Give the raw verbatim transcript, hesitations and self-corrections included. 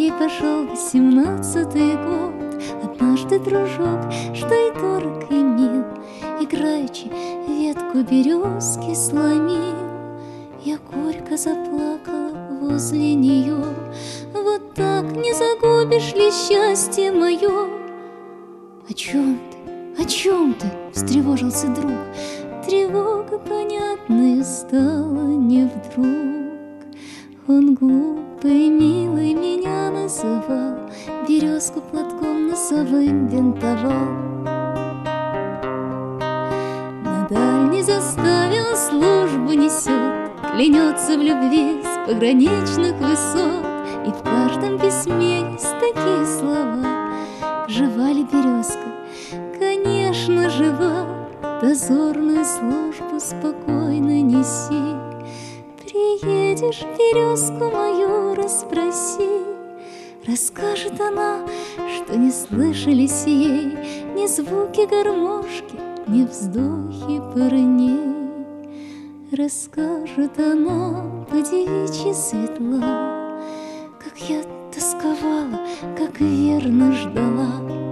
И пошел восемнадцатый год. Однажды дружок, что и дорог, и мил, играючи ветку березки сломил. Я горько заплакала возле нее. Вот так не загубишь ли счастье мое? О чем ты, о чем ты? Встревожился друг. Тревога понятная стала не вдруг. Он глупый, милый меня называл, березку платком носовым винтовал. На дальний заставил, службу несет, клянется в любви с пограничных высот. И в каждом письме есть такие слова: жива ли березка? Конечно, жива. Дозорную службу спокойно неси. Приедешь, березку мою расспроси. Расскажет она, что не слышались ей ни звуки гармошки, ни вздохи парней. Расскажет она по-девичьи светла, как я тосковала, как верно ждала.